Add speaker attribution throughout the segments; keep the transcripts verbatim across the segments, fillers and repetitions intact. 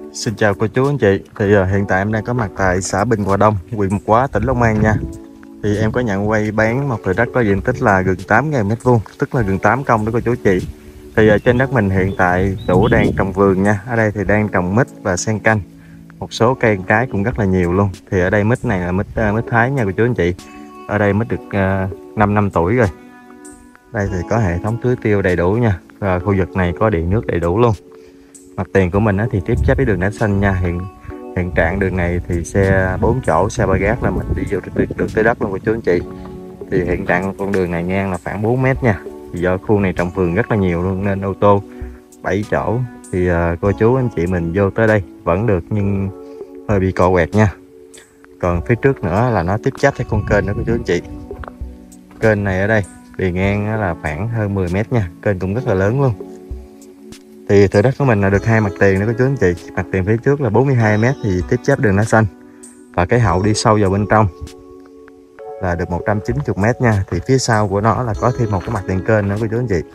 Speaker 1: Xin chào cô chú anh chị. Thì uh, hiện tại em đang có mặt tại xã Bình Hòa Đông, huyện Mộc Hóa, tỉnh Long An nha. Thì em có nhận quay bán một thửa đất có diện tích là gần tám nghìn mét vuông, tức là gần tám công đó cô chú chị. Thì uh, trên đất mình hiện tại chủ đang trồng vườn nha. Ở đây thì đang trồng mít và sen canh. Một số cây trái cũng rất là nhiều luôn. Thì ở đây mít này là mít uh, mít Thái nha cô chú anh chị. Ở đây mít được uh, năm năm tuổi rồi. Đây thì có hệ thống tưới tiêu đầy đủ nha. Và khu vực này có điện nước đầy đủ luôn. Mặt tiền của mình thì tiếp giáp với đường đá xanh nha. Hiện hiện trạng đường này thì xe bốn chỗ, xe ba gác là mình đi vô được, được tới đất luôn cô chú anh chị. Thì hiện trạng con đường này ngang là khoảng bốn mét nha. Thì do khu này trồng vườn rất là nhiều luôn nên ô tô bảy chỗ thì uh, cô chú anh chị mình vô tới đây vẫn được, nhưng hơi bị cò quẹt nha. Còn phía trước nữa là nó tiếp giáp theo con kênh đó cô chú anh chị. Kênh này ở đây bề ngang là khoảng hơn mười mét nha. Kênh cũng rất là lớn luôn. Thì thửa đất của mình là được hai mặt tiền đó cô chú anh chị. Mặt tiền phía trước là bốn mươi hai mét thì tiếp giáp đường đá xanh. Và cái hậu đi sâu vào bên trong là được một trăm chín mươi mét nha. Thì phía sau của nó là có thêm một cái mặt tiền kênh nữa cô chú anh chị.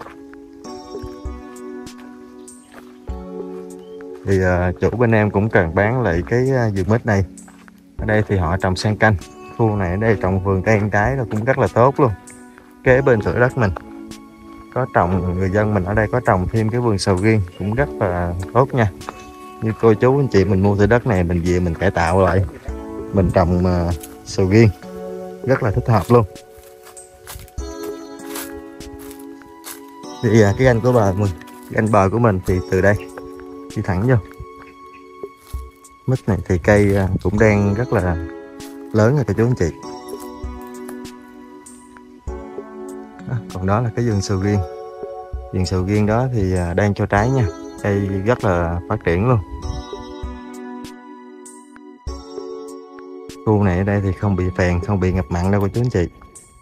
Speaker 1: Thì uh, chủ bên em cũng cần bán lại cái uh, vườn mít này. Ở đây thì họ trồng sen canh. Khu này ở đây trồng vườn cây ăn trái là cũng rất là tốt luôn. Kế bên thửa đất mình có trồng, người dân mình ở đây có trồng thêm cái vườn sầu riêng cũng rất là tốt nha. Như cô chú anh chị mình mua thửa đất này mình về mình cải tạo lại, mình trồng uh, sầu riêng rất là thích hợp luôn. Thì uh, cái ganh của bà mình, ganh bờ của mình thì từ đây đi thẳng vô. Mít này thì cây uh, cũng đang rất là lớn rồi cô chú anh chị. À, còn đó là cái vườn sầu riêng. Vườn sầu riêng đó thì đang cho trái nha. Cây rất là phát triển luôn. Khu này ở đây thì không bị phèn, không bị ngập mặn đâu cô chú anh chị.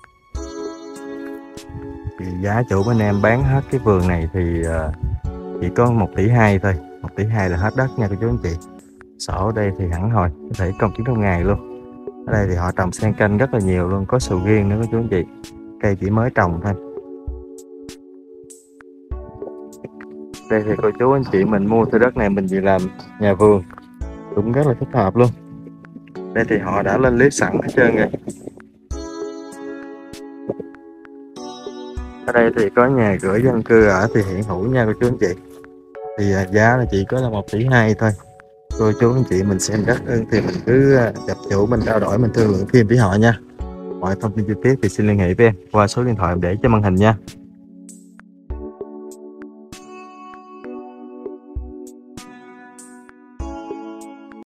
Speaker 1: Thì giá chủ bên em bán hết cái vườn này thì chỉ có một tỷ hai thôi. Một tỷ hai là hết đất nha cô chú anh chị. Sổ ở đây thì hẳn hồi, có thể công chứng trong ngày luôn. Ở đây thì họ trồng sen canh rất là nhiều luôn, có sầu riêng nữa cô chú anh chị. Cây chỉ mới trồng thôi. Đây thì cô chú anh chị mình mua thửa đất này mình về làm nhà vườn cũng rất là thích hợp luôn. Đây thì họ đã lên clip sẵn hết trơn rồi. Ở đây thì có nhà cửa dân cư ở thì hiện hữu nha cô chú anh chị. Thì giá là chỉ có là một tỷ hai thôi. Cô chú anh chị mình xem đất hơn thì mình cứ gặp chủ mình trao đổi, mình thương lượng thêm với họ nha. Mọi thông tin chi tiết thì xin liên hệ với em qua số điện thoại để cho màn hình nha.